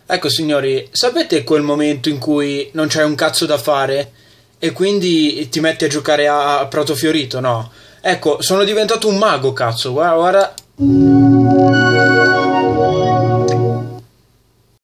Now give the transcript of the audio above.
Ecco signori, sapete quel momento in cui non c'hai un cazzo da fare e quindi ti metti a giocare a Prato Fiorito, no? Ecco, sono diventato un mago, cazzo, guarda, guarda.